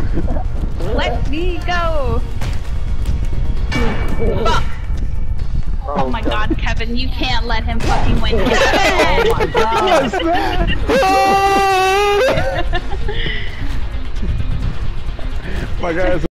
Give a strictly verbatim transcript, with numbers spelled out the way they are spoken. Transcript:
Let me go! Fuck! Oh my god, Kevin, you can't let him fucking win. Kevin! Oh my god! My guys.